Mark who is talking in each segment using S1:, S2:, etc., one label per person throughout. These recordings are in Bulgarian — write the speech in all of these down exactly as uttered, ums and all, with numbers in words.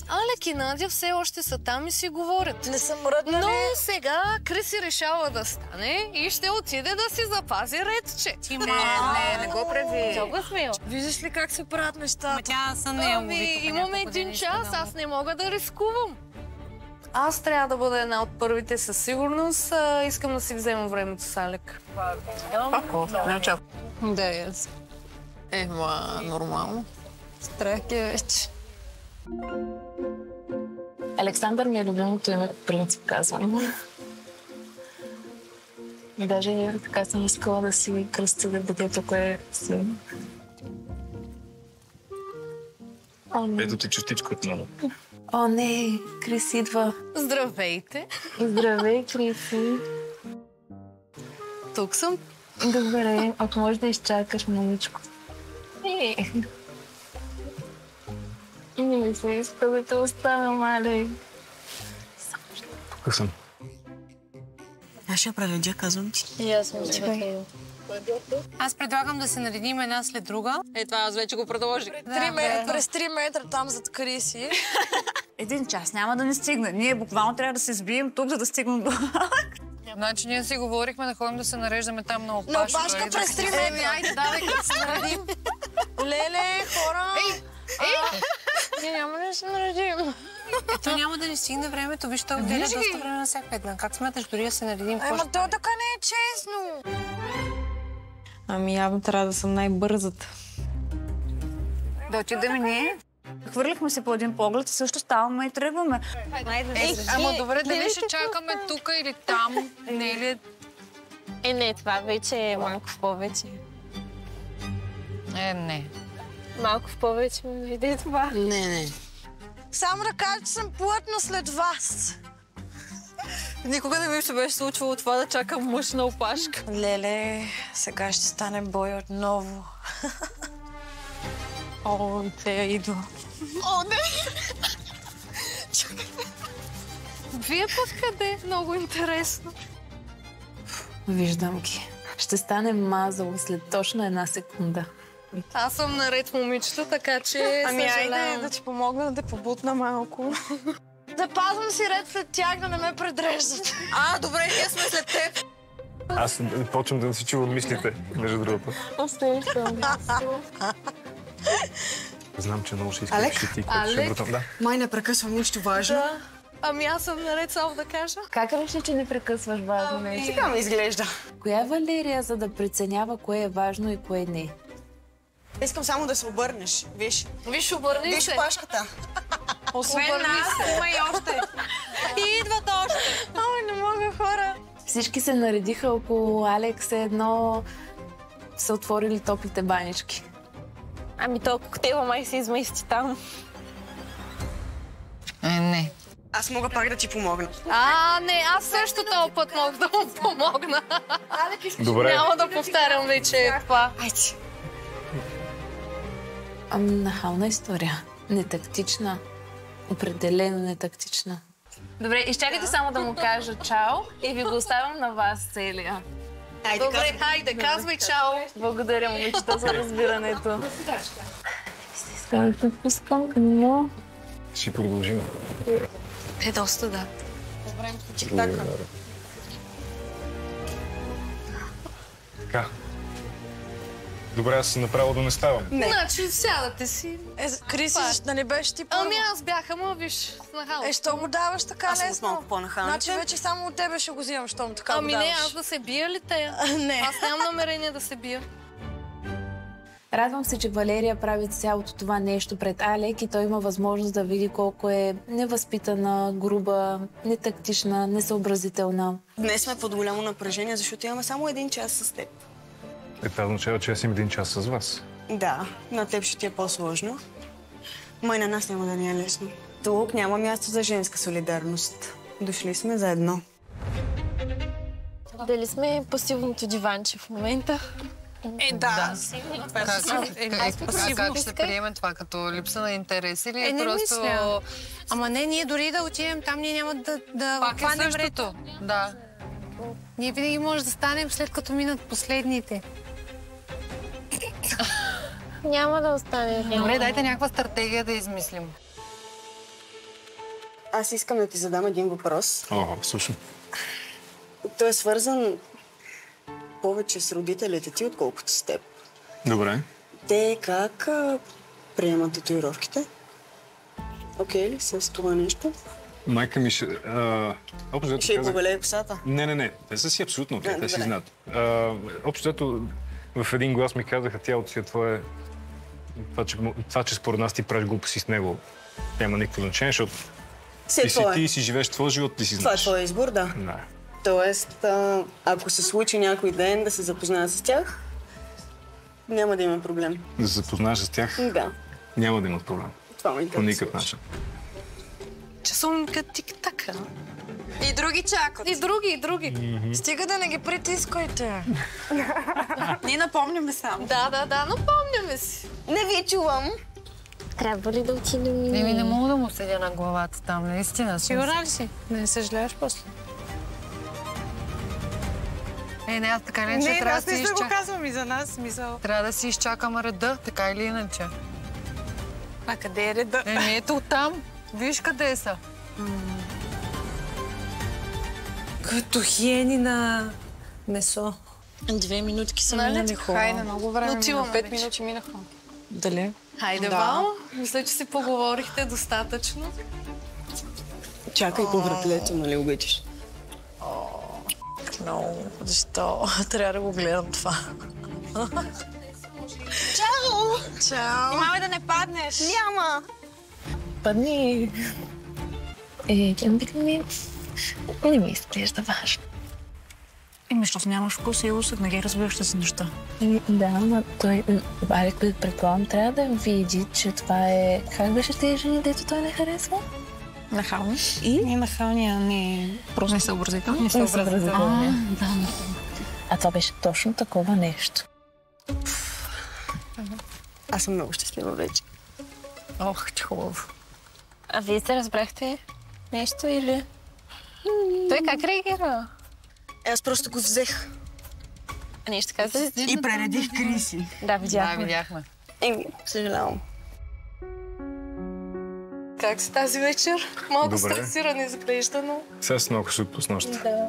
S1: Алек и Надя все още са там и си говорят.
S2: Не съм мръднали.
S1: Но сега Криси решава да стане и ще отиде да си запази редче.
S2: Ти не, не, не го прави.
S1: Много смея.
S2: Виждаш ли как се правят нещата?
S3: Тя са не
S1: Ами, имаме един час, аз не мога да рискувам. Аз трябва да бъда една от първите със сигурност. А, искам да си взема времето с Алек.
S3: Ако, не чак.
S4: Да, яс. Ема, нормално. Страх е вече.
S5: Александър ми е любимото име, по принцип казвам. И даже така съм искала да си кръстя детето, кое е син.
S6: Ето ти частичка от много.
S5: О, не, Крис идва.
S1: Здравейте.
S5: Здравей, Криси.
S1: Тук съм.
S5: Добре, ако можеш да изчакаш маличко. Е. Не ми се иска да те оставям, Алек.
S6: Тук съм.
S3: Аз ще прередя, казвам ти.
S2: И аз мисля.
S3: Аз предлагам да се наредим една след друга.
S4: Е, това аз вече го предложих.
S2: Три метра, през три метра там зад Криси.
S7: Един час няма да не стигне. Ние буквално трябва да се сбием тук, за да стигнем до...
S4: Значи ние си говорихме да ходим да се нареждаме там на опашка.
S2: На опашка през три метра.
S4: Айде, давай, да се наредим.
S2: Леле, хора!
S4: Ей! Ей! Ние няма да се наредим.
S3: Ето няма да ни стигне времето. Виж, той отделя доста време на всяка една. Как смяташ дори да се наредим?
S2: Ема то така не е честно.
S4: Ами явно трябва да съм най-бързата.
S7: Да отидем ние. Хвърлихме се по един поглед и също ставаме и тръгваме.
S4: Ей, ама добре, дали ще чакаме тук или там? Не е ли?
S8: Е, не, това вече е малко в повече.
S4: Е, не.
S8: Малко в повече ме види това.
S4: Не, не.
S2: Само да кажа, че съм плътна след вас.
S4: Никога не ми се беше случвало това да чакам мъж на опашка.
S2: Леле, сега ще стане бой отново.
S4: О, те идва.
S1: О, не! Вие път къде? Много интересно.
S5: Виждам ги. Ще стане мазало след точно една секунда.
S1: Аз съм наред, момичето, така че
S4: Ами
S1: съжалявам.
S4: айде да ти помогна да те побутна малко.
S2: Запазвам си ред след тях, да не ме предреждат.
S4: А, добре, ние сме след теб.
S6: Аз почвам да си чувам мислите, между другото. Знам, че много ще искаш ще ти, което ще вратам. Да.
S3: Май не прекъсвам нищо важно.
S1: Да. Ами аз съм наред, само да кажа.
S5: Как реши, че не прекъсваш важно нещо?
S3: Така ми изглежда.
S5: Коя е Валерия, за да преценява кое е важно и кое не?
S3: Искам само да се обърнеш. Виж.
S1: Виж, обърни
S3: Виж
S1: се.
S3: опашката. Освен
S1: Обърни
S3: нас,
S1: се.
S3: има и още. И идват още.
S2: Ой, не мога, хора.
S5: Всички се наредиха около Алекс, едно са отворили топлите банички.
S8: Ами то коктейла май се измести там.
S4: Е, не.
S3: Аз мога пак да ти помогна.
S1: А, не, аз също този път мога да му помогна.
S6: Добре.
S1: Няма да повтарям вече това.
S3: Айде.
S5: Ами, нахална история. Нетактична. Определено нетактична. Добре, изчакайте само да му кажа чао и ви го оставям на вас целия.
S3: Айде,
S1: Добре,
S3: казвай.
S1: хайде, казвай чао.
S5: Благодаря, момичета, за разбирането. Искам да пускам към
S6: Ще продължим.
S1: Е, доста, да.
S6: Така. Добре, аз направо да не ставам.
S1: Не. Значи, сядате си.
S2: Е, Криси, да не беше ти първо?
S1: Ами аз бях, ама виж, нахал.
S2: Е, що го даваш така
S3: Аз съм
S2: лесно?
S3: малко по-нахална.
S2: Значи вече само от тебе ще го взимам, щом така
S1: Ами
S2: го
S1: не,
S2: даваш.
S1: аз да се бия ли те?
S2: Не.
S1: Аз нямам намерение да се бия.
S5: Радвам се, че Валерия прави цялото това нещо пред Алек и той има възможност да види колко е невъзпитана, груба, нетактична, несъобразителна.
S3: Днес сме под голямо напрежение, защото имаме само един час с теб.
S6: Е, това означава, че аз имам един час с вас.
S3: Да, на теб ще ти е по-сложно. Май на нас няма да ни е лесно. Тук няма място за женска солидарност. Дошли сме заедно.
S8: Дали сме пасивното диванче в момента?
S3: Е, да.
S4: Как, е, как, как ще приеме това? Като липса на интерес или
S3: Е, не
S4: просто...
S3: мисля. Ама не, ние дори да отидем там, ние няма да, да
S4: Пак е
S3: хванем
S4: същото. Да.
S3: Ние винаги може да станем след като минат последните.
S8: Няма да остане.
S4: Добре, дайте някаква стратегия да измислим.
S3: аз искам да ти задам един въпрос.
S6: О, слушам.
S3: Той е свързан повече с родителите ти, отколкото с теб.
S6: Добре.
S3: Те как а, приемат татуировките? Окей ли с това нещо?
S6: Майка ми ще... А, общо
S3: Ще й
S6: казах...
S3: побелее косата?
S6: Не, не, не. Те са си абсолютно окей.
S3: А,
S6: Те си
S3: добре.
S6: знаят. А, общо взето в един глас ми казаха, тялото си е твое... Това че, това, че според нас ти правиш глупости с него, няма никакво значение, защото
S3: Все
S6: ти си
S3: твое.
S6: ти и си живееш твоя живот, ти си
S3: Това е
S6: знаеш.
S3: твой избор, да.
S6: Да.
S3: Тоест, а, ако се случи някой ден да се запозная с тях, няма да има проблем.
S6: Да се запознаеш с тях,
S3: Да,
S6: няма да имат проблем.
S3: това ме
S6: По
S3: интересува.
S6: никакъв начин.
S1: Часовника тик-така.
S2: И други чакат.
S1: И други, и други.
S2: Стига да не ги притискайте. Ние напомняме само.
S1: Да, да, да, но помняме си.
S3: Не ви чувам.
S8: Трябва ли да отидем?
S4: Еми, не мога да му седя на главата там, наистина.
S7: Сигурна ли си? Да не съжаляваш после?
S4: Е, не, аз така или иначе
S7: Не,
S4: трябва да
S7: аз
S4: си
S7: не го
S4: изчакам.
S7: казвам и за нас, смисъл.
S4: Трябва да си изчакам реда, така или иначе.
S7: А къде е реда?
S4: Еми, ето там. Виж къде са.
S7: Като хиени на месо.
S2: Две минутки са
S1: Нали?
S2: минали хора.
S7: Хайде, много време.
S1: Но отиваме
S7: Пет
S1: вече.
S7: минути минаха.
S2: Дали?
S1: Хайде,
S2: Да.
S1: Вал. Мисля, че си поговорихте достатъчно.
S3: Чакай по вратлето, нали обичаш?
S2: Много. Защо? Трябва да го гледам това. Чао!
S7: Внимавай да не паднеш.
S3: Няма!
S8: Падни. Е, Кендик ми... Не ми изглежда важно.
S7: Еми, защото нямаш вкус и усък, не ги разбираш тези неща.
S8: Еми, да, но той... Алек, предполагам, трябва да види, че това е... Как беше тези жени, дето той не харесва?
S7: Нахални. И? Не нахални, а не... Просто не съобразителни. Не
S8: Съобразителни. Да. А това беше точно такова нещо.
S3: Аз съм много щастлива вече.
S2: Ох, че хубаво.
S8: А вие се разбрахте нещо или... Той как реагира?
S3: Е, аз просто го взех.
S8: А ние ще казвате?
S3: И прередих Криси.
S8: Да,
S4: Да,
S8: видяхме.
S4: видяхме.
S3: Еми, съжалявам.
S1: Как си тази вечер? Малко
S6: Добре.
S1: стресиран изглежда, но...
S6: Сега си малко супо с нощта.
S8: Да.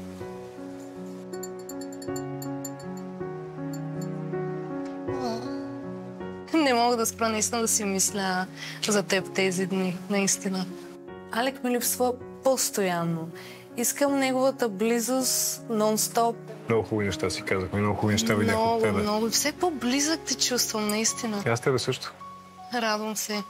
S1: Не мога да спра наистина да си мисля за теб тези дни, наистина. Алек ми липсва постоянно. Искам неговата близост нон-стоп.
S6: Много хубави неща си казахме, много хубави неща видях от
S1: Много,
S6: тебе.
S1: много. Все по-близък те чувствам, наистина.
S6: И аз тебе също.
S1: Радвам се.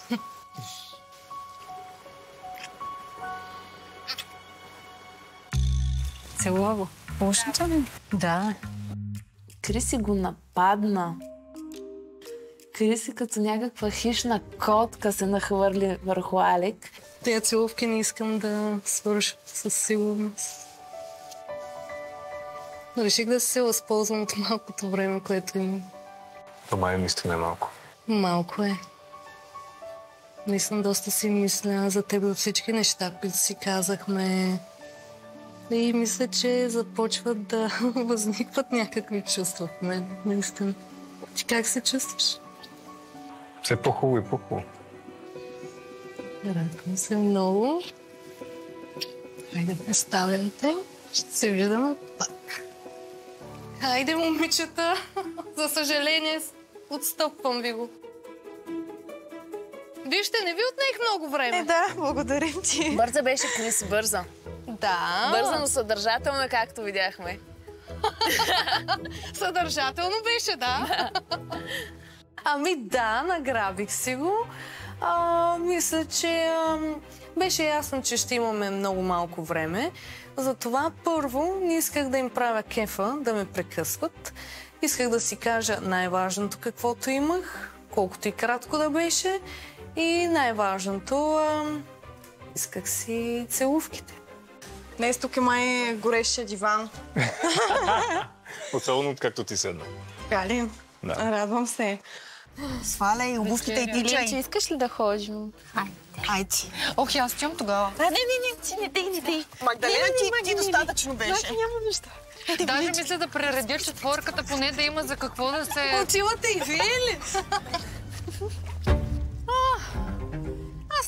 S7: Целува го. Пушната ли? Да.
S5: Криси го нападна. Криси като някаква хищна котка се нахвърли върху Алек.
S1: Тези целувки не искам да свърша със сигурност. Реших да се възползвам от малкото време, което имам.
S6: Това е наистина малко.
S1: Малко е. Наистина доста си мисля за теб от всички неща, които си казахме. И мисля, че започват да възникват някакви чувства в мен. Наистина. Ти как се чувстваш?
S6: Все по-хубаво и по-хубаво.
S1: Радвам се много. Хайде, представям те. Ще се виждаме пак. Хайде, момичета. За съжаление, отстъпвам ви го. Вижте, не ви отнех много време.
S2: Е, да, благодарим ти.
S5: Бърза беше Криси, бърза.
S1: Да.
S5: Бърза, но съдържателна, както видяхме.
S1: Съдържателно беше, да. Ами да, награбих си го. А, мисля, че а, беше ясно, че ще имаме много малко време. Затова първо не исках да им правя кефа, да ме прекъсват. Исках да си кажа най-важното, каквото имах, колкото и кратко да беше. И най-важното, а, исках си целувките.
S2: Днес тук е май горещия диван.
S6: Особено откакто ти седна.
S2: Кали?
S6: Да.
S2: Радвам се.
S3: Сваляй обувките и ти
S8: Че
S3: чай.
S8: искаш ли да ходим?
S3: Айде.
S4: Ох, аз отивам тогава.
S8: А, не, не, не, ти не дей, не дей.
S3: Магдалена, ти, ти достатъчно беше.
S8: Няма неща.
S4: Даже мисля да прередя четворката, поне да има за какво да се...
S1: Отивате и вие ли? А, аз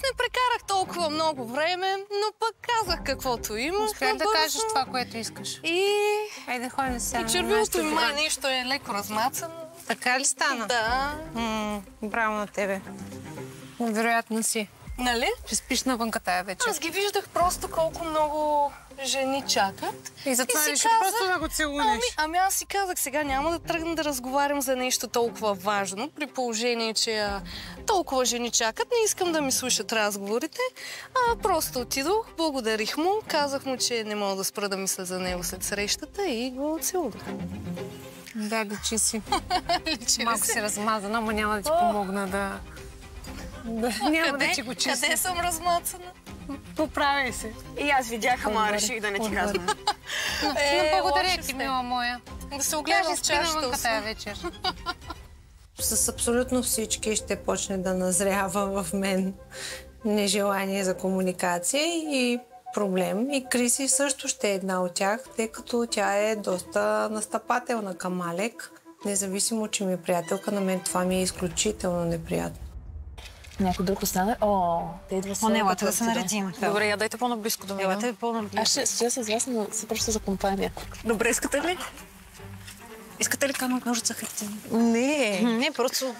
S1: не прекарах толкова много време, но пък казах каквото има.
S4: Успях да кажеш това, което искаш.
S1: И...
S4: Айде, ходим сега.
S1: И червилото ми май нещо е леко размацано.
S4: Така ли стана?
S1: Да.
S4: М, браво на тебе. Вероятно си.
S1: Нали?
S4: Ще спиш навънка тая вечер.
S1: Аз ги виждах просто колко много жени чакат.
S4: И затова
S1: си
S4: реши
S1: казах,
S4: просто да го целунеш.
S1: Ами, ами аз си казах, сега няма да тръгна да разговарям за нещо толкова важно, при положение, че а, толкова жени чакат. Не искам да ми слушат разговорите. А просто отидох, благодарих му, казах му, че не мога да спра да мисля за него след срещата и го целунах.
S4: Да, личи си.
S1: Личи
S4: Малко си размазана, ама няма да ти помогна да... да... Няма
S1: Къде?
S4: да ти го чисти.
S1: Къде съм размацана?
S4: Поправяй се.
S3: И аз видях, ама реших да не ти казвам.
S1: Е,
S4: Но благодаря
S1: лошо
S4: ти,
S1: сте.
S4: мила моя.
S1: Да се огледам
S4: Кажи,
S1: в
S4: спи
S1: чашата.
S4: навънка тая вечер.
S9: С абсолютно всички ще почне да назрява в мен нежелание за комуникация и проблем. И Криси също ще е една от тях, тъй като тя е доста настъпателна към Алек. Независимо, че ми е приятелка, на мен това ми е изключително неприятно.
S5: Някой друг остана? О, те идва
S2: О, не, елате да се наредим.
S3: Добре, я дайте по-наблизко до мен.
S2: Елате по-наблизко.
S5: Аз ще стоя с вас, но се просто за компания.
S3: Добре, искате ли?
S2: Искате ли камък, ножица, хартия?
S3: Не.
S2: Не, просто...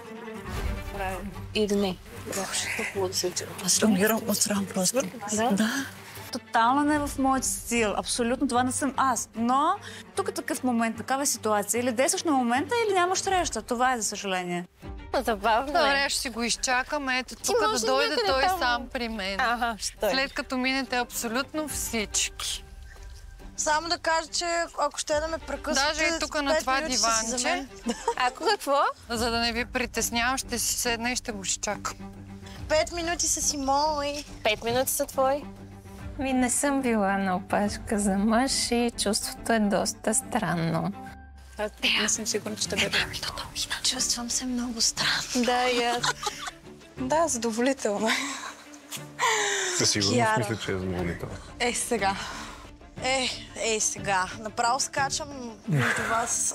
S5: Или не. Да, хубаво да се отива.
S2: Аз реагирам отстран просто.
S5: Да?
S7: Тотално не е в моят стил. Абсолютно това не съм аз. Но тук е такъв момент, такава ситуация. Или действаш на момента, или нямаш среща. Това е, за съжаление.
S8: Забавно
S4: Добре,
S8: е.
S4: ще си го изчакаме. Ето тук
S8: може
S4: да дойде
S8: някъде
S4: той
S8: там.
S4: сам при мен.
S8: Ага, ще.
S4: След като минете абсолютно всички.
S2: Само да кажа, че ако ще да ме прекъсвате...
S4: Даже и тук на
S2: пет
S4: това
S2: минути са си за
S4: диванче,
S2: мен.
S8: Ако какво?
S4: за да не ви притеснявам, ще си седна и ще го изчакам.
S2: Пет минути са си мои.
S8: Пет минути са твои.
S10: Ми не съм била на опашка за мъж и чувството е доста странно.
S3: Не съм сигурна, че ще бъде.
S2: Чувствам се много странно.
S8: Да, и аз.
S3: Да, задоволително.
S6: Със сигурност
S2: Киара.
S6: мисля, че е задоволително.
S2: Е, сега. Е, е, сега. Направо скачам между вас.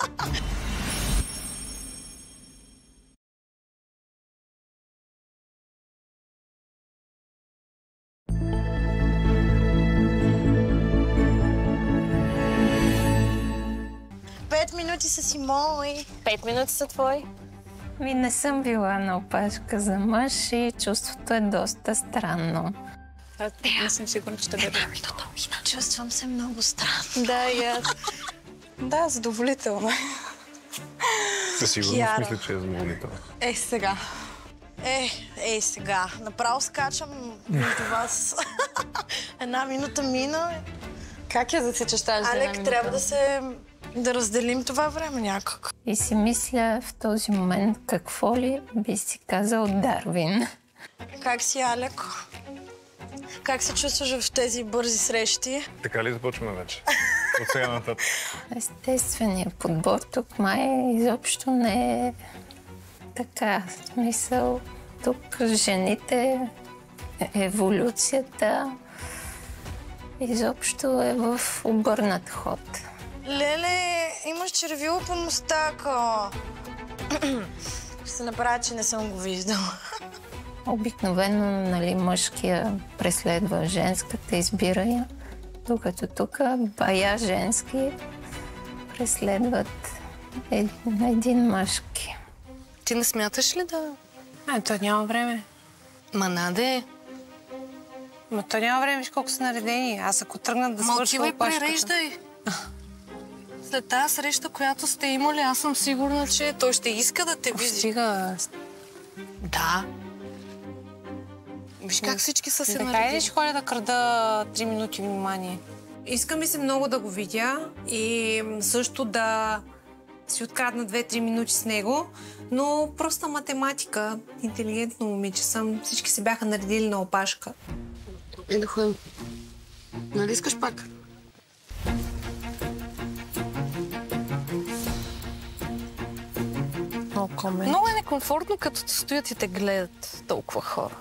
S2: Пет минути са си мои.
S8: Пет минути са твои.
S10: Ми не съм била на опашка за мъж и чувството е доста странно.
S3: Не съм сигурна, че ще бъде.
S2: Чувствам се много странно.
S8: Да, и аз.
S3: Да, задоволително.
S6: Със сигурност
S2: Киара.
S6: мисля, че е задоволително.
S2: Е, сега. Е, е, сега. Направо скачам между вас. Една минута мина.
S8: Как я засичаш тази една
S2: Алек,
S8: минута?
S2: трябва да се... да разделим това време някак.
S10: И си мисля в този момент какво ли би си казал Дарвин.
S2: Как си, Алек? Как се чувстваш в тези бързи срещи?
S6: Така ли започваме вече? От сега нататък.
S10: Естественият подбор тук май изобщо не е така. В смисъл, тук жените, еволюцията изобщо е в обърнат ход.
S2: Леле, имаш червило по мустака. Ще се направя, че не съм го виждала.
S10: Обикновено, нали, мъжкия преследва женската, избира я, докато тук бая женски преследват ед, един мъжки.
S1: Ти не смяташ ли да...
S4: А, то няма време.
S1: Ма, Наде,
S4: Ма то няма време, виж колко са наредени. Аз ако тръгна да
S1: ма
S4: свършва
S1: отивай
S4: опашката...
S1: пререждай. След тази среща, която сте имали, аз съм сигурна, че той ще иска да те види.
S4: Стига.
S1: Да. Виж как всички са се
S4: Така и ли
S1: наредили.
S4: ще ходя да крада три минути внимание?
S9: Иска ми се много да го видя и също да си открадна две-три минути с него, но проста математика, интелигентно момиче съм, всички се бяха наредили на опашка.
S3: И да ходим. Нали искаш пак?
S1: Много е некомфортно, като те стоят и те гледат толкова хора.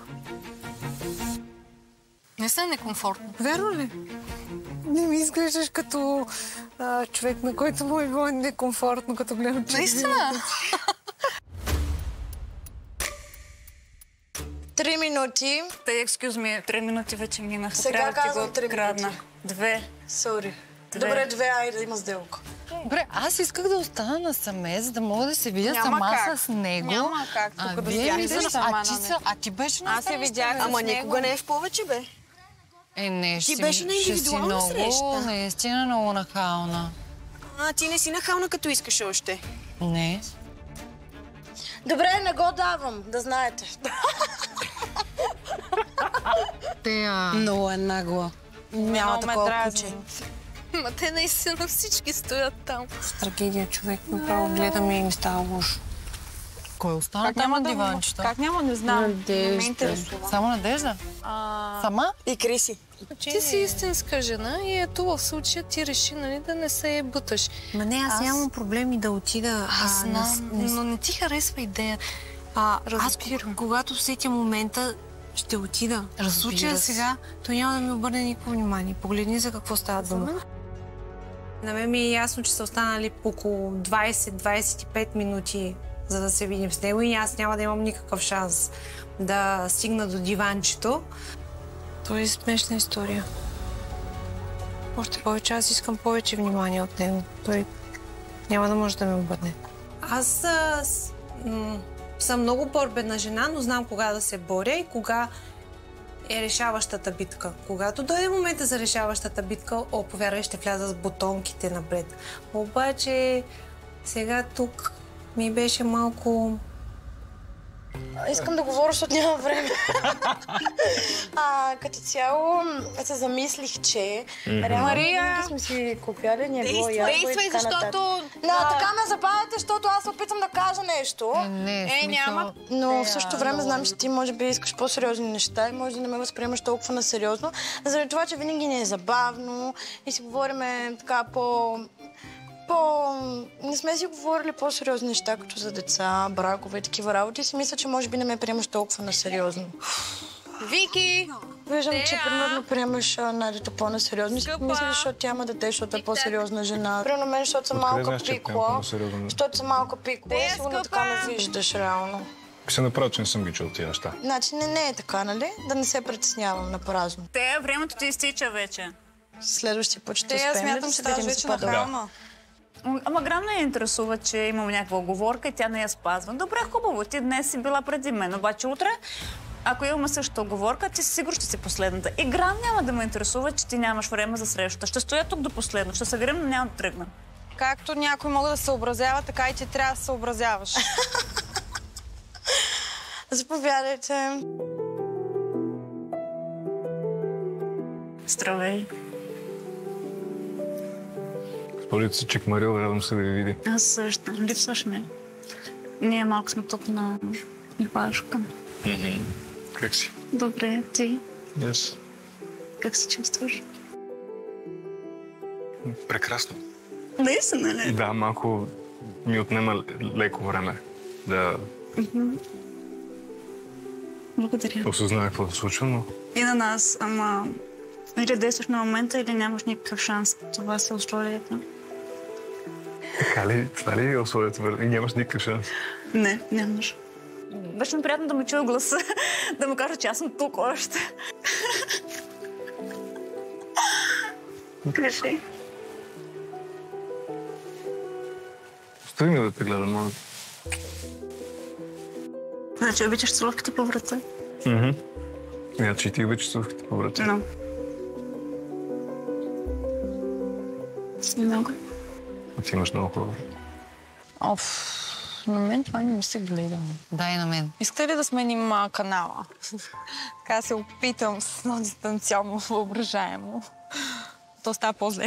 S1: Не са некомфортно.
S4: Верно ли? Не ми изглеждаш като а, човек, на който му е било некомфортно, като гледам, че...
S1: Наистина?
S2: Три минути.
S7: Тъй, excuse me, три минути вече минаха.
S2: Сега
S7: Трябва да ти
S2: казвам
S7: го
S2: три
S7: крадна.
S2: минути.
S7: Две.
S2: Сори.
S7: Две.
S2: Добре, две, айде да има сделка.
S11: Добре, аз исках да остана насаме, за да мога да се видя
S3: Няма
S11: сама
S3: как.
S11: с него.
S3: Няма как тук
S11: а
S3: да
S11: вие
S3: стоя.
S11: ли
S3: Излизаш
S11: сте?
S3: сама,
S11: А ти,
S3: нали?
S11: са, а ти беше на
S3: Аз я видях.
S11: среща,
S3: Ама
S11: бе.
S3: никога не е в повече, бе.
S11: Е, не,
S3: Ти
S11: ще,
S3: беше на
S11: ще си
S3: индивидуална
S11: много,
S3: среща.
S11: наистина много нахална.
S3: А, ти не си нахална, като искаш още.
S11: Не.
S2: Добре, не го давам, да знаете.
S11: Те, а...
S3: Много е нагла. Няма такова куче.
S1: Ма те наистина всички стоят там.
S4: Трагедия, човек. Направо гледаме и ми става лошо.
S11: Кой остана там на диванчета?
S3: Как няма, не знам. Не ме интересува.
S11: Само Надежда?
S1: А...
S11: Сама?
S3: И Криси.
S1: Ти си истинска жена и ето в случая ти реши, нали, да не се буташ.
S4: Ма не, аз, аз нямам проблеми да отида.
S1: Аз знам,
S4: не, не...
S1: но не ти харесва идея.
S4: А, аз,
S1: Разбирам.
S4: когато усетя момента, ще отида. В случая
S11: се.
S4: сега, той няма да ми обърне никакво внимание. Погледни за какво става дума. На мен ми е ясно, че са останали около двайсет до двайсет и пет минути, за да се видим с него и аз няма да имам никакъв шанс да стигна до диванчето. Това е смешна история. Още повече аз искам повече внимание от него. Той няма да може да ме обърне. Аз а, с, м- съм много борбена жена, но знам кога да се боря и кога е решаващата битка. Когато дойде момента за решаващата битка, о, повярвай, ще вляза с бутонките напред. Обаче сега тук ми беше малко...
S2: Искам да говоря, защото няма време. а, като цяло се замислих, че реално
S3: Мария!
S2: винаги сме си купяли, ни е било
S3: Действай,
S2: яко и
S3: действай,
S2: така
S3: защото...
S2: нататък. Да, така ме забавяте, защото аз се опитвам да кажа нещо.
S11: Е, не,
S3: Е,
S11: смисъл...
S3: няма.
S2: Но в същото време знам, че ти може би искаш по-сериозни неща и може да не ме възприемаш толкова на сериозно, заради това, че винаги ни е забавно и си говориме така по... по... Не сме си говорили по-сериозни неща, като за деца, бракове и такива работи и си мисля, че може би не ме приемаш толкова на сериозно.
S3: Вики!
S2: Виждам, че
S3: Тея!
S2: примерно приемаш а, Надето по-несериозно.
S3: Скъпа!
S2: Мисля, защото тя има дете, защото е по-сериозна жена. Примерно мен, защото съм
S6: Откъде
S2: малка
S6: знаеш, че приемам
S2: пикла.
S6: по-несериозно?
S2: Защото съм малка пикла.
S3: Тея,
S2: Сигурно
S3: скъпа!
S2: така ме виждаш реално.
S6: Се направя, че не съм ги чул тия неща.
S2: Значи не, не е така, нали? Да не се притеснявам на празно.
S7: Те, времето ти изтича вече.
S2: Следващия път ще
S3: Те, аз
S2: успеем ли да
S3: смятам, че
S2: се
S3: ставаш
S2: видим
S3: вече
S2: за по-добре?
S3: нахална.
S7: Ама Грам не я интересува, че имам някаква оговорка и тя не я спазва. Добре, хубаво, ти днес си била преди мен, обаче утре, ако имаме същата оговорка, ти сигурно ще си последната. И Грам няма да ме интересува, че ти нямаш време за срещата. Ще стоя тук до последно, ще се видим, но няма да тръгна.
S3: Както някой могат да се съобразява, така и ти трябва да се съобразяваш.
S2: Заповядайте.
S7: Здравей.
S6: Според си, Чикмарил, радвам се да ви види.
S7: Аз също. Липсваш ме. Ние малко сме тук на Ивашка.
S6: Как си?
S7: Добре, ти?
S6: Yes.
S7: Как се чувстваш?
S6: Прекрасно.
S7: Наистина ли?
S6: Да, малко ми отнема леко време да
S7: Благодаря.
S6: осъзная какво се случва, но
S7: И на нас, ама или действаш на момента, или нямаш никакъв шанс. Това са условията.
S6: така ли? Това ли е условието? И нямаш никакъв шанс.
S7: Не, нямаш. Беше ми приятно да ме чуя гласа, да му кажа, че аз съм тук още. Кажи.
S6: Остави ми да те гледам, моля.
S7: Значи обичаш целувките по врата?
S6: Мхм. Значи и ти обичаш целувките по врата.
S7: Но. Си много.
S6: А ти имаш много хубаво.
S3: Оф, на мен това не ми се гледа.
S11: Дай на мен.
S3: Искате ли да сменим а, канала? Така се опитам с едно дистанционно въображаемо. То става по-зле.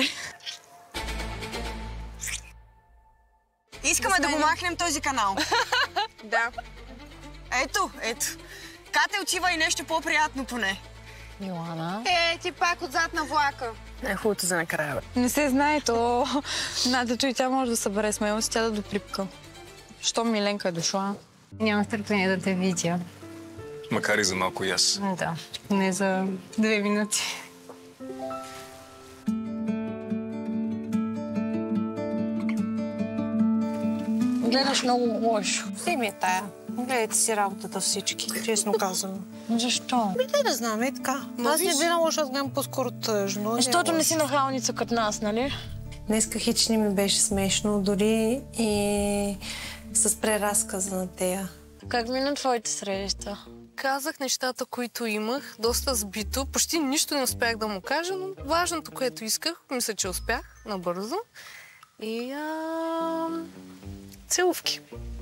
S12: Искаме да го махнем този канал.
S3: Да.
S12: Ето, ето. Кате отива и нещо по-приятно поне.
S11: Милана.
S3: Е, ти пак отзад на влака.
S4: Е, хубавото за накрая, бе.
S3: Не се знае, то Надето и тя може да събере смелост, тя да доприпка. Що Миленка е дошла?
S10: Нямам търпение да те видя.
S6: Макар и за малко и аз.
S10: Да, не за две минути.
S2: Гледаш много лошо.
S4: Си ми е тая.
S9: Гледайте си работата всички, честно казано.
S2: Защо?
S9: Ми да не знам, е така. Аз не гледам лошо, аз гледам по-скоро тъжно.
S2: Защото не си нахалница като нас, нали?
S9: Днеска хич не ми беше смешно, дори и с преразказа на тея.
S2: Как мина твоите среща?
S1: Казах нещата, които имах, доста сбито. Почти нищо не успях да му кажа, но важното, което исках, мисля, че успях набързо. И а... целувки.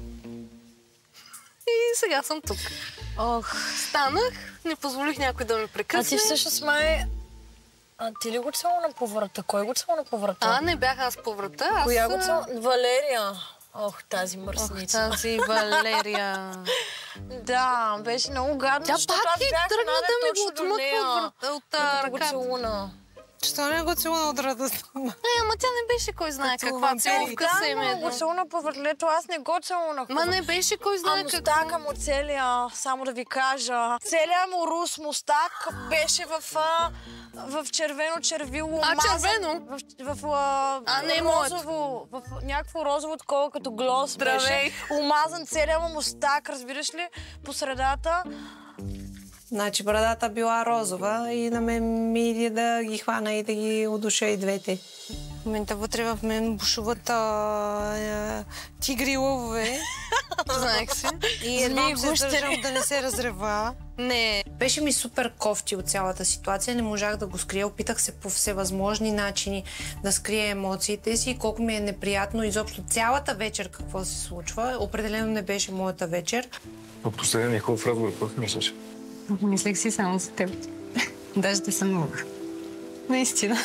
S1: И сега съм тук.
S2: Ох.
S1: Станах, не позволих някой да ми прекъсне.
S2: А ти всъщност май... А ти ли го целуна по врата? Кой го целуна по врата?
S1: А, не бях аз по врата. Аз...
S2: Коя го целуна? Валерия. Ох, тази мърсница.
S1: Ох, тази Валерия.
S2: Да, беше много гадно.
S1: Тя пак и тръгна да ми го отмъква от
S2: ръката.
S9: Що не го целуна от радост?
S1: Е, ама тя не беше кой знае каква целувка се ме.
S2: Да, го целуна по въртлето, аз не го целунах.
S1: Ма не беше кой знае какво.
S2: А мустака му целия, само да ви кажа. Целият му рус мустак беше в, в червено червило.
S1: А, червено?
S2: В, в, в
S1: а, не
S2: розово, в някакво розово такова като глос.
S1: Здравей.
S2: Беше. Омазан целият му мустак, разбираш ли, по средата.
S9: Значи брадата била розова и на мен ми иде да ги хвана и да ги удуша и двете. В момента вътре в мен бушуват а, тигри лъвове.
S1: Знаех си.
S9: И едва се държам да не се разрева.
S1: Не.
S9: Беше ми супер кофти от цялата ситуация. Не можах да го скрия. Опитах се по всевъзможни начини да скрия емоциите си. Колко ми е неприятно изобщо цялата вечер какво се случва. Определено не беше моята вечер.
S6: От последния хубав разговор, какво си мислиш?
S13: Мислех си само за теб. Даже те сънувах. Наистина.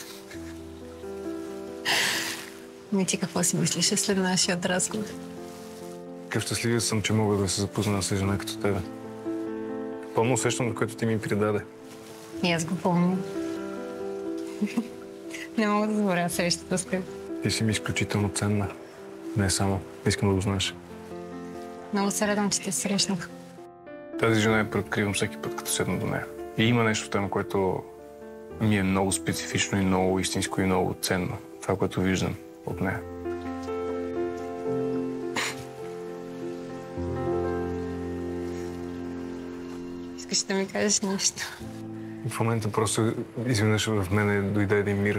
S13: Ми ти какво си мислиш след нашия разговор?
S6: Какъв щастливия съм, че мога да се запозная с жена като тебе. Пълно усещането, което ти ми придаде.
S13: И аз го помня. Не мога да забравя срещата с теб.
S6: Ти си ми изключително ценна. Не само. Искам да го знаеш.
S13: Много се радвам, че те срещнах.
S6: Тази жена я преоткривам всеки път, като седна до нея. И има нещо в тема, което ми е много специфично и много истинско и много ценно. Това, което виждам от нея.
S13: Искаш да ми кажеш нещо?
S6: В момента просто изведнъж в мене дойде един мир.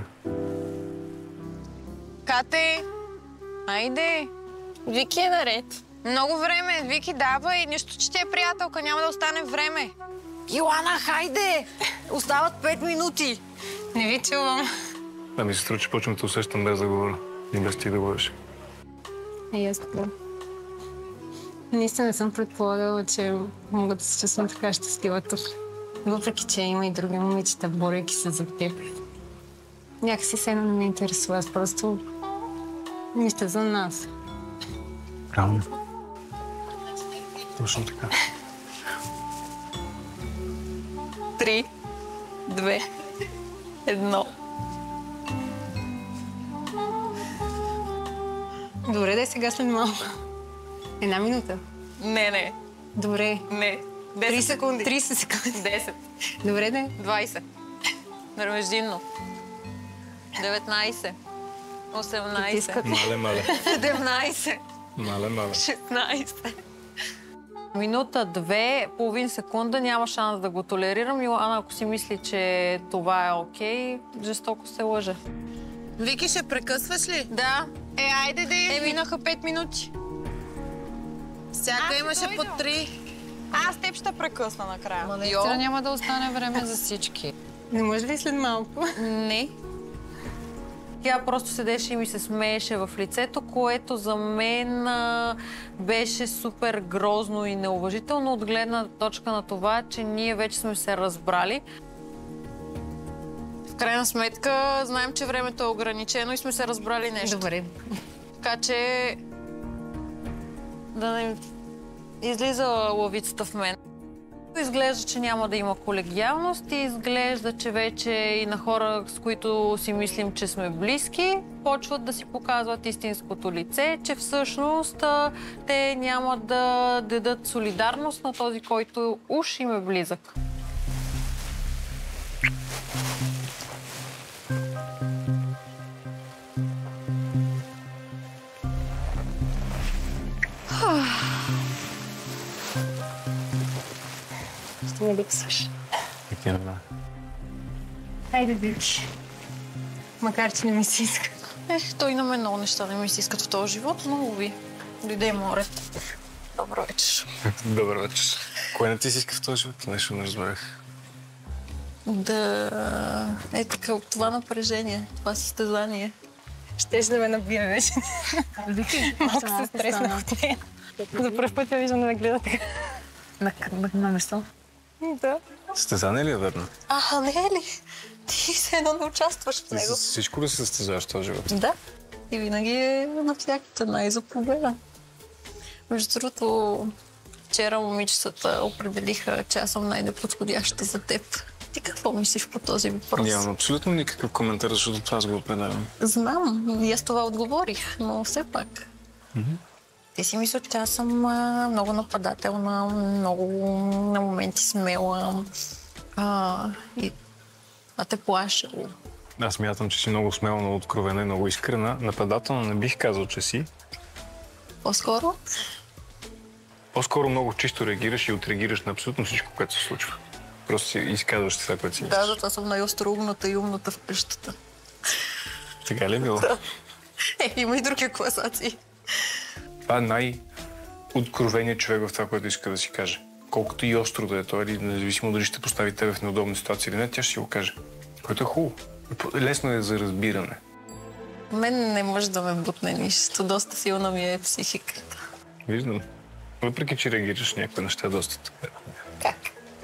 S14: Кате, айде. Вики е наред. Много време. Вики дава и нищо, че ти е приятелка. Няма да остане време.
S12: Йоана, хайде! Остават пет минути.
S13: Не ви чувам.
S6: Да, ми се струва, че почвам да те усещам без да говоря. И без ти да говориш.
S13: И аз така. Наистина не съм предполагала, че мога да се чувствам така щастлива тук. Въпреки, че има и други момичета, борейки се за теб. Някакси се едно не ме интересува. Аз просто мисля за нас.
S6: Правилно. Точно така.
S14: Три, две, едно.
S13: Добре, да е сега след малко. Една минута.
S14: Не, не.
S13: Добре.
S14: Не. Десет секунди.
S13: трийсет секунди.
S14: Десет.
S13: Добре, да е.
S14: Двайсет. Междинно. Деветнайсет. осемнайсет.
S6: Мале, мале.
S14: Седемнайсет.
S6: Мале, мале.
S14: шестнайсет. Минута, две, половин секунда, няма шанс да го толерирам. Йоана, ако си мисли, че това е окей, жестоко се лъже.
S12: Вики, ще прекъсваш ли?
S14: Да.
S12: Е, айде да
S14: е. Минаха пет минути.
S12: Всяка а, имаше по три.
S14: Аз теб ще прекъсна накрая.
S11: Ма наистина няма да остане време за всички.
S13: Не може ли след малко?
S14: Не. Тя просто седеше и ми се смееше в лицето, което за мен а, беше супер грозно и неуважително от гледна точка на това, че ние вече сме се разбрали. В крайна сметка, знаем, че времето е ограничено и сме се разбрали нещо.
S13: Добре.
S14: Така че да не излиза лъвицата в мен. Изглежда, че няма да има колегиалност и изглежда, че вече и на хора, с които си мислим, че сме близки, почват да си показват истинското лице, че всъщност те няма да дадат солидарност на този, който уж им е близък.
S13: ще ми липсваш.
S6: Таки не знам.
S13: Хайде, Вики. Макар, че не ми се иска.
S14: Ех, той на мен много неща не ми се искат в този живот, но уви. Дойде море. Добро вечер.
S6: Добър вечер. Кое не ти си иска в този живот? Нещо не разбрах.
S14: Да... Е така, от това напрежение, това състезание.
S13: Щеш да ме набие вече.
S5: Вики,
S13: малко се стреснах от нея. За първ път я виждам да ме гледа така.
S5: На, на, на место?
S13: Да.
S6: Състезание ли е верно?
S14: А, не е ли? Ти все едно не участваш в него.
S6: Всичко ли се състезаваш в този живот?
S14: Да. И винаги е на всякакъв най за победа. Между другото, вчера момичетата определиха, че аз съм най-неподходяща за теб. Ти какво мислиш по този въпрос?
S6: Нямам абсолютно никакъв коментар, защото това аз го определям.
S14: Знам, и аз това отговорих, но все пак.
S6: Mm-hmm.
S14: Ти си мисля, че аз съм а, много нападателна, много на моменти смела. А, и това те плаша.
S6: Аз мятам, че си много смела, много откровена и много искрена. Нападателно не бих казал, че си.
S14: По-скоро?
S6: По-скоро много чисто реагираш и отреагираш на абсолютно всичко, което се случва. Просто си изказваш това, което си мислиш.
S14: Да, затова съм най-остроумната и умната в къщата.
S6: Така ли е било?
S14: Да. Е, има и други класации.
S6: Това е най-откровеният човек в това, което иска да си каже. Колкото и остро да е той, или независимо дали ще постави тебе в неудобна ситуация или не, тя ще си го каже. Което е хубаво. Лесно е за разбиране.
S14: Мен не може да ме бутне нищо. Доста силна ми е психиката.
S6: Виждам. Въпреки, че реагираш някакви неща доста така.
S14: Как?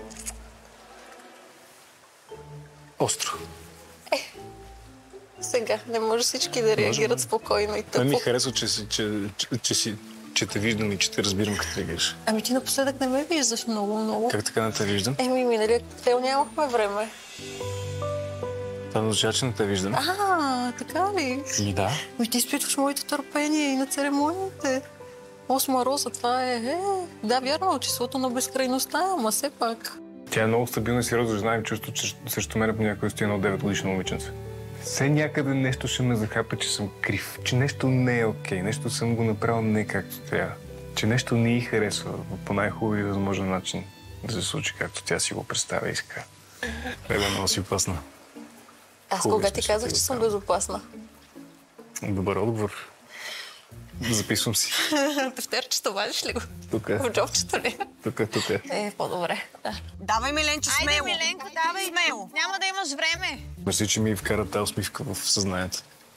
S6: Остро.
S14: Е, сега не може всички да реагират може, спокойно и тъпо.
S6: Не ми харесва, че, че, че, че, си, че те виждам и че те разбирам като реагираш.
S14: Ами ти напоследък не ме виждаш много-много.
S6: Как така не те виждам?
S14: Еми, миналия коктейл нямахме време.
S6: Това означава, че не те виждам.
S14: А, така ли?
S6: И да.
S14: Ми ти изпитваш моето търпение и на церемониите. Осма роза, това е... е да, вярно, числото на безкрайността, ама все пак.
S6: Тя е много стабилна и сериозно, знаем чувство, че срещу мен по някой стои едно девет годишно момиченце. Все някъде нещо ще ме захапа, че съм крив, че нещо не е окей, okay, нещо съм го направил не както трябва, че нещо не й харесва по най-хубави възможен начин да се случи, както тя си го представя и иска. Бебе, много си опасна.
S14: Аз кога ти казах, че съм безопасна?
S6: Добър отговор. Записвам си.
S14: Тефтерчето, вадиш ли го?
S6: Тук е.
S14: В джобчето ли?
S6: Тук е, тук е.
S14: Е, по-добре. Да.
S12: Давай, Миленчо, смело.
S2: Айде, Миленко, давай.
S12: Смело.
S2: Няма да имаш време.
S6: Мисли, че ми вкара тази усмивка в съзнанието.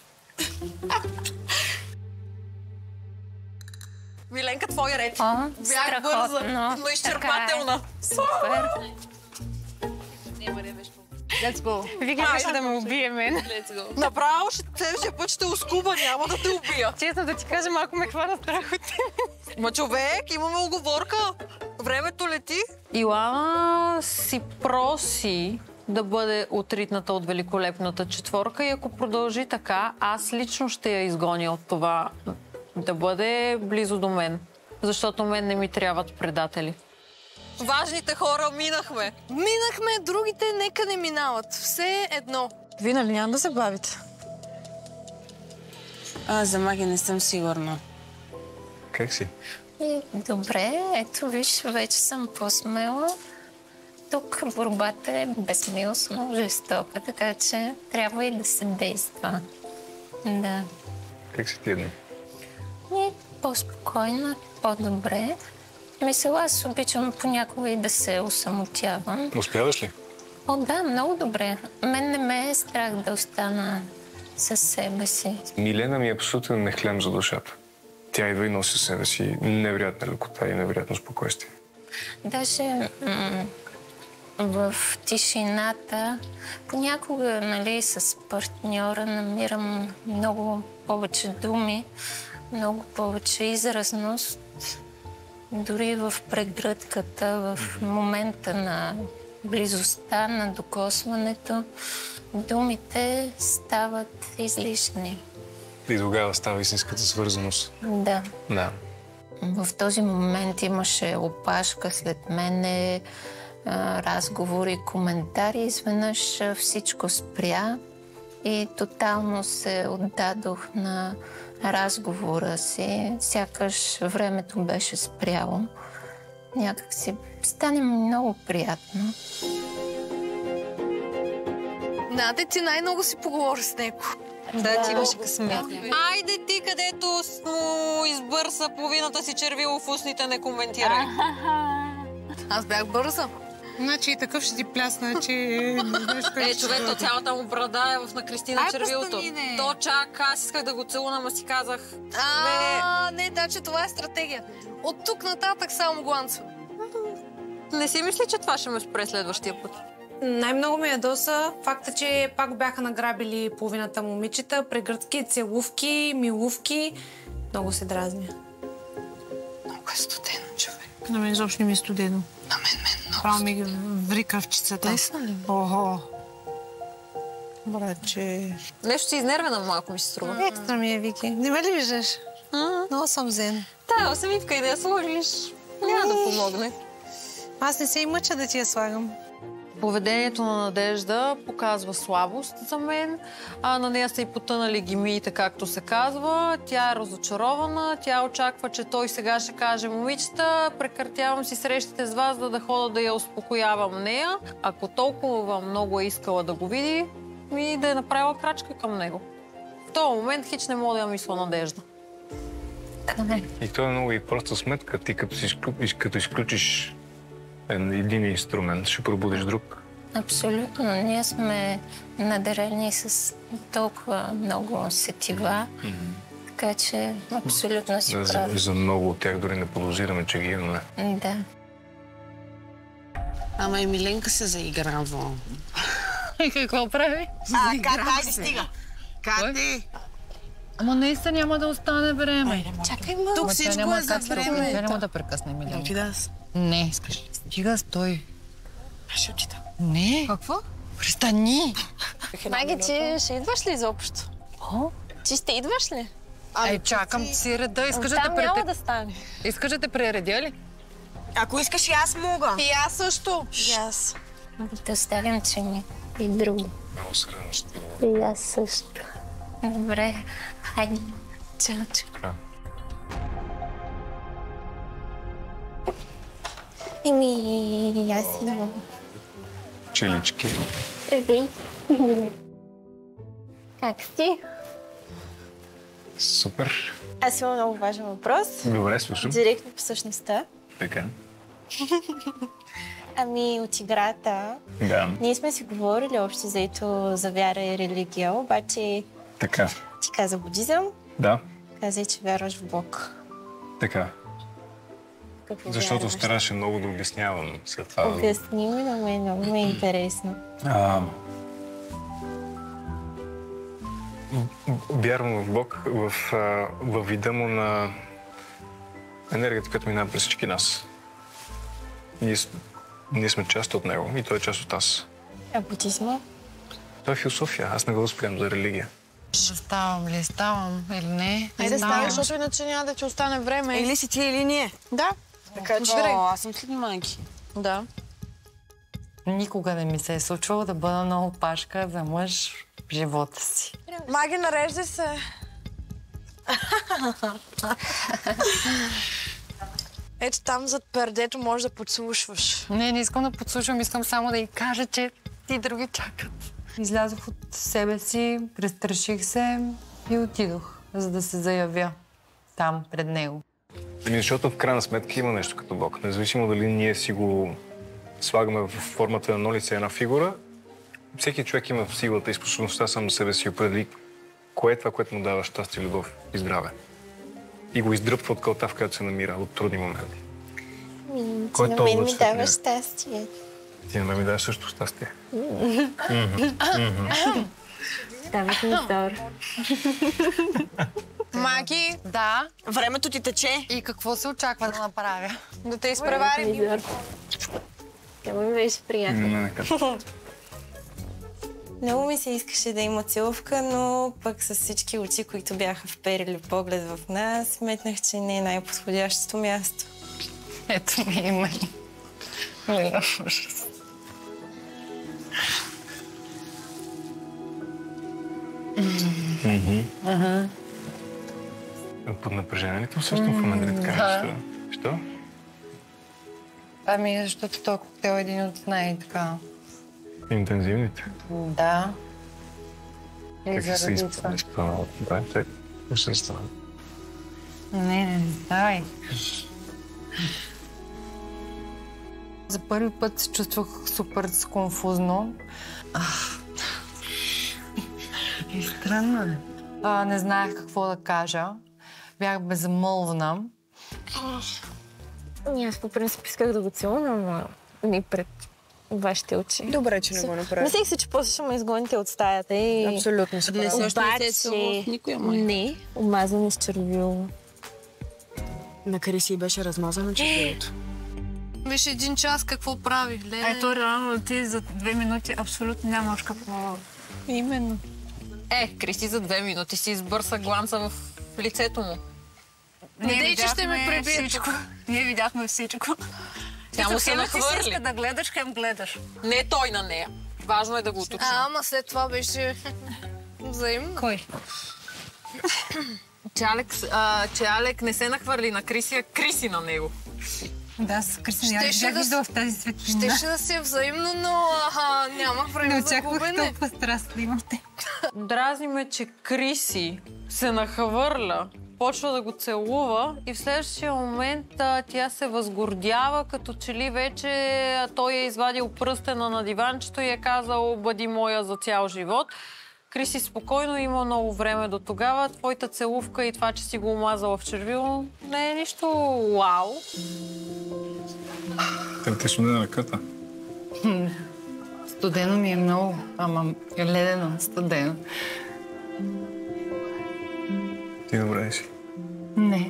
S14: Миленка, твой ред.
S10: О,
S14: бях бърза, но изчерпателна.
S10: Е. Супер.
S14: Няма да беше.
S13: Let's go. Вика, ще да ме убие мен.
S14: Let's go. Направо ще следващия път ще ускуба, няма да те убия.
S13: Честно да ти кажа, малко ме хвана страх от теб.
S14: Ма човек, имаме уговорка. Времето лети. Илана си проси да бъде отритната от великолепната четворка и ако продължи така, аз лично ще я изгоня от това да бъде близо до мен. Защото мен не ми трябват предатели. Важните хора минахме.
S1: Минахме, другите нека не минават. Все едно.
S3: Вие нали няма да се бавите?
S12: А, за магия не съм сигурна.
S6: Как си?
S10: Добре, ето виж, вече съм по-смела. Тук борбата е безмилостно жестока, така че трябва и да се действа. Да.
S6: Как си ти дни?
S10: И по-спокойно, по-добре. Мисля, аз обичам понякога и да се осамотявам.
S6: Успяваш ли?
S10: О, да, много добре. Мен не ме е страх да остана със себе си.
S6: Милена ми е абсолютно нехлем за душата. Тя идва и носи със себе си невероятна лекота и невероятно спокойствие.
S10: Даже м- в тишината понякога, нали, с партньора намирам много повече думи, много повече изразност. Дори в прегръдката, в момента на близостта, на докосването, думите стават излишни.
S6: И тогава става истинската свързаност.
S10: Да.
S6: Да.
S10: В този момент имаше опашка след мене, разговори, коментари. Изведнъж всичко спря и тотално се отдадох на разговора си. Сякаш времето беше спряло. някак си стане много приятно.
S1: Наде, ти най-много си поговори с него.
S14: Да, ти имаш късмет. Айде ти, където му избърса половината си червило в устните, не коментирай.
S1: Аз бях бърза.
S9: Значи и такъв ще ти плясна, че...
S14: Е, човек, то цялата му брада е в на Кристина червилото. То чак, аз исках да го целунам, а си казах...
S1: А, не, значи това е стратегия. От тук нататък само гланцва.
S14: Не си мисли, че това ще ме спре следващия път?
S4: Най-много ми ядоса факта, че пак бяха награбили половината момичета, прегръдки, целувки, милувки. Много се дразня.
S1: Много е студено, човек.
S4: На мен изобщо не ми е студено.
S1: На мен, мен много
S4: Право ми ги ври кръвчицата.
S1: Наистина ли?
S4: Ого. Братче.
S14: Нещо си изнервена малко ми се струва.
S4: Екстра ми е, Вики. Не ме ли виждаш? Много съм зен.
S14: Та, осемивка и да я сложиш, няма да помогне.
S4: Аз не се и мъча да ти я слагам.
S14: Поведението на Надежда показва слабост за мен. А на нея са и потънали гемиите, както се казва. Тя е разочарована. Тя очаква, че той сега ще каже: момичета, прекратявам си срещите с вас, за да хода да я успокоявам нея. Ако толкова много е искала да го види, ми да е направила крачка към него. В този момент хич не мога да я мисля Надежда.
S6: И това е много и проста сметка. Ти като, си изключиш, като изключиш един инструмент, ще пробудиш друг.
S10: Абсолютно. Ние сме надарени с толкова много сетива, mm-hmm. така че абсолютно си
S6: да,
S10: прав.
S6: За, за много от тях дори не подозираме, че ги имаме.
S10: Да.
S15: Ама и Миленка се заиграва.
S11: И какво прави?
S12: А, Кате, айде стига. Кате!
S11: Ама наистина няма да остане време.
S12: Чакай, ма. Тук всичко е за време.
S11: Тя няма да прекъсне, Миленка.
S12: Отида аз.
S11: Не. Стига, стой.
S12: Аз ще отида.
S11: Не.
S12: Какво?
S11: Престани.
S2: Маги, ти ще идваш ли изобщо?
S11: О?
S2: Ти ще идваш ли?
S11: Ай, чакам си реда. Искаш да те
S2: Там няма да стане.
S11: Искаш да те прередя ли?
S12: Ако искаш и аз мога.
S2: И аз също. И аз.
S10: Да оставям, че ми и друго.
S6: Много срано.
S10: И аз също. Добре. Хайде. Чао, чао. Еми, аз имам.
S6: Челички.
S10: Еби. Как си?
S6: Супер.
S2: Аз имам много важен въпрос.
S6: Добре, слушам.
S2: Директно по същността.
S6: Така.
S2: Ами, от играта.
S6: Да.
S2: Ние сме си говорили общо заето за вяра и религия, обаче
S6: Така.
S2: ти каза будизъм,
S6: Да.
S2: каза, че вярваш в Бог.
S6: Така.
S2: Какво
S6: Защото
S2: вярваш?
S6: стараше много да обяснявам след това.
S2: Обясни ми, на мен много ми е интересно.
S6: А, вярвам в Бог, в, а, във вида му на енергията, която минава през всички нас. Ние, ние сме част от него и той е част от аз.
S2: А будизма?
S6: Това е философия. Аз не го възприемам за религия.
S11: Ставам ли? Ставам или не?
S2: Айде ставай, защото иначе няма да ти остане време.
S12: Или си ти, или ние.
S2: Да.
S12: Така че...
S15: О, аз съм след майки.
S2: Да.
S11: Никога не ми се е случвало да бъда много пашка за мъж в живота си.
S2: Маги, нареждай се. Ето там зад пердето можеш да подслушваш.
S11: Не, не искам да подслушвам, искам само да й кажа, че ти други чакат. Излязох от себе си, престраших се и отидох, за да се заявя там, пред него.
S6: Ами, защото в крайна сметка има нещо като Бог. Независимо дали ние си го слагаме в формата на едно лице, една фигура, всеки човек има силата и способността сам за себе си определи кое е това, което му дава щастие, любов и здраве. И го издръпва от кълта, в която се намира, от трудни моменти.
S2: Ми,
S6: Кой
S2: ти
S6: е
S2: на мен
S6: толкова
S2: ми
S6: светлина?
S2: даваш щастие.
S6: Ти на мен ми даваш също щастие.
S2: Даваш ми зор.
S11: Маги? Да?
S12: Времето ти тече.
S11: И какво се очаква да направя?
S2: Да те изпреварим. Това ми беше приятно. Много ми се искаше да има целувка, но пък с всички очи, които бяха вперили поглед в нас, сметнах, че не е най-подходящото място.
S11: Ето ми има. Мила ужас.
S6: Ага. Под напрежението усещам в момента ли така? Що? Що?
S11: Ами, защото този коктейл е един от най-така...
S6: Интензивните?
S11: Да. И
S6: Как се
S11: заради това.
S6: изпълниш това? Да, чак. Не се става.
S11: Не, не, давай. За първи път се чувствах супер конфузно. И странно. А, не знаех какво да кажа. Бях безмълвна.
S13: Аз по принцип исках да го целувам, но не пред вашите очи.
S3: Добре, че не го направи.
S13: Мислех си, че после ще ме изгоните от стаята и...
S3: Абсолютно се права.
S13: Обаче... Не, омазане с червило.
S3: На Криси беше размазано червилото.
S1: Беше един час, какво прави? Леле.
S7: Ето, реално ти за две минути абсолютно нямаш какво...
S14: Именно. Е, Криси за две минути си избърса гланца в лицето му.
S7: Ние
S1: Дей, че ще ме пребие
S7: всичко. Ние видяхме всичко.
S14: Тя му се нахвърли.
S7: Ти иска да гледаш, хем гледаш.
S14: Не той на нея. Важно е да го уточня.
S1: А, ама след това беше взаимно.
S11: Кой?
S14: Че Алек, а, че Алек не се нахвърли на Криси, а Криси на него.
S11: Да, с Криси няма
S1: Щеше
S11: да
S1: да
S11: вижда в тази светлина.
S1: Щеше да се взаимно, но аха, нямах време за губене.
S11: Не очаквах толкова страст да имате.
S14: Дразни ме, че Криси се нахвърля, почва да го целува и в следващия момент а, тя се възгордява, като че ли вече той е извадил пръстена на диванчето и е казал "бъди моя за цял живот". Криси спокойно, има много време до тогава. Твоята целувка и това, че си го омазала в червило, не е нищо вау.
S6: Те ти студена ръката.
S11: Студено ми е много, ама ледено, студено.
S6: Ти добре си.
S11: Не.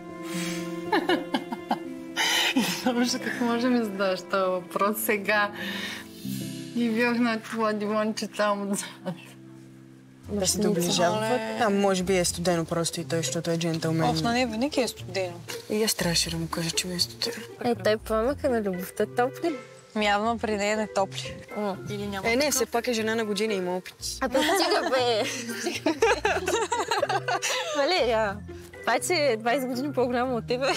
S11: Само как може да ми задаваш този въпрос сега? И бях на това диванче там отзад.
S3: Да се доближават. А може би е студено просто и той, защото е джентълмен.
S12: Ох, на нея винаги е студено.
S3: И аз трябваше да му кажа, че ми е студено.
S13: Е, той пламъка на любовта топли.
S12: Явно при нея не топли. Или няма
S3: Е, не, все пак е жена на година, има опит.
S13: А то стига, бе! Валерия, това че е двайсет години по-голямо от тебе.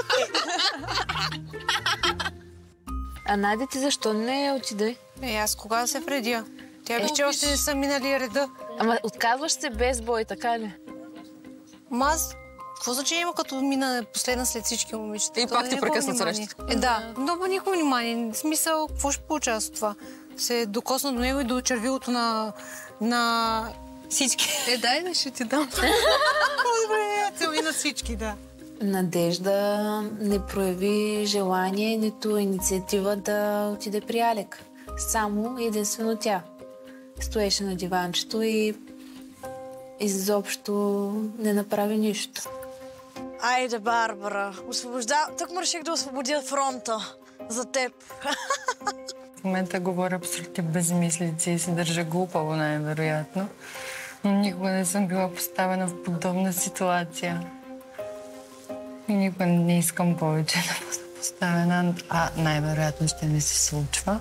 S5: А Надя, ти защо не отиде?
S4: Е, аз кога да се вредя? Тя виж, че още не са минали реда.
S5: Ама отказваш се без бой, така ли?
S4: Ма аз, какво значение има, като мина последна след всички момичета?
S14: И пак ти прекъсна среща.
S4: Е, да, но по никакво внимание. В смисъл, какво ще получава с това? Се докосна до него и до червилото на... на... всички.
S1: Е, дай да ще ти дам.
S4: Добре, цели на всички, да.
S5: Надежда не прояви желание, нито инициатива да отиде при Алек. Само единствено тя. Стоеше на диванчето и изобщо не направи нищо.
S2: Айде, Барбара, освобожда... Тук му реших да освободя фронта за теб.
S11: В момента говоря абсолютно безмислици и се държа глупаво, най-вероятно. Но никога не съм била поставена в подобна ситуация. И никога не искам повече да бъда поставена, а най-вероятно ще не се случва.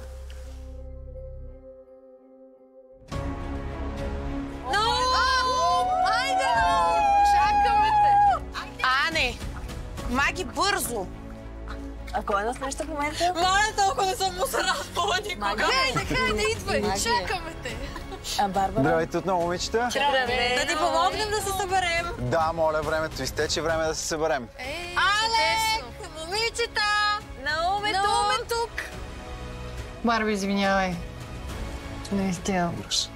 S12: Маги, бързо!
S2: А кой е на среща в момента?
S14: Моля, толкова не съм му се радвала никога.
S1: Хайде, хайде, идвай, чакаме те.
S2: А, Барбара?
S16: Здравейте отново, момичета.
S14: Здравей! Да ти помогнем да се съберем.
S16: Да, моля, времето изтече, време да се съберем.
S14: Алек! Момичета! Наум е тук!
S11: Барби, извинявай. Наистина.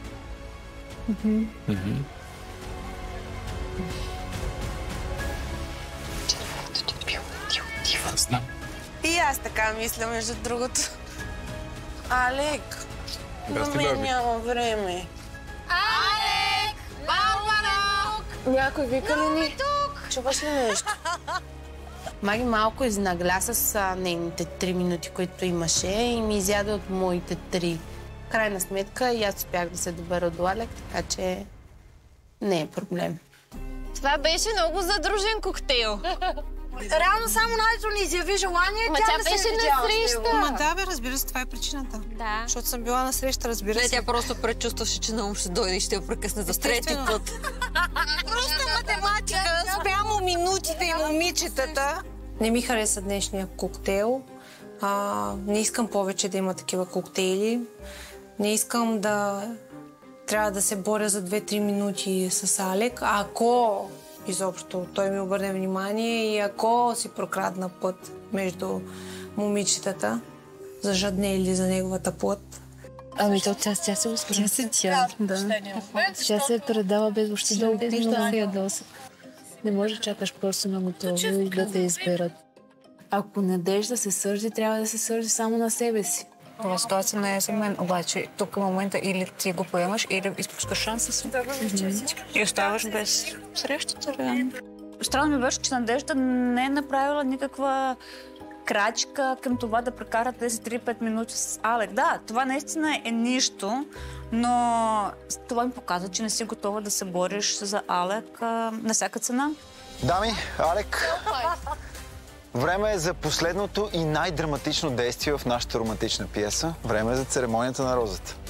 S6: Знам.
S12: И аз така мисля, между другото. Алек, на мен няма време.
S14: Алек! Барбара!
S2: Някой вика ли ни? Чуваш ли нещо?
S5: Маги малко изнагля с а, нейните три минути, които имаше и ми изяде от моите три. Крайна сметка и аз успях да се добера до Алек, така че не е проблем.
S10: Това беше много задружен коктейл.
S2: Реално само Надето ни изяви желание,
S10: Ма
S2: тя,
S10: тя
S2: да се
S10: беше
S2: е видяла
S10: на среща.
S4: Ма да, бе, разбира се, това е причината.
S10: Да.
S4: Защото съм била на среща, разбира
S14: Не,
S4: се.
S14: тя просто предчувстваше, че Наум ще дойде и ще я прекъсне за трети път.
S12: Просто математика, спрямо минутите и момичетата.
S4: Не ми хареса днешния коктейл.
S9: А, не искам повече да има такива коктейли. Не искам да трябва да се боря за две-три минути с Алек. Ако изобщо той ми обърне внимание и ако си прокрадна път между момичетата, зажаднели за неговата плът.
S8: Ами то тя, тя се възпресетя. Да. Тя се предава без въобще да опитва да се ядоса. Не може да чакаш просто на готово и да те изберат. Ако Надежда се сърди, трябва да се сърди само на себе си.
S7: Това ситуация не е за мен, обаче тук в момента или ти го поемаш, или изпускаш шанса си. И оставаш без срещата, реално. Странно ми беше, че Надежда не е направила никаква крачка към това да прекара тези три-пет минути с Алек. Да, това наистина е нищо, но това ми показва, че не си готова да се бориш за Алек а, на всяка цена.
S16: Дами, Алек, време е за последното и най-драматично действие в нашата романтична пиеса. Време е за церемонията на розата.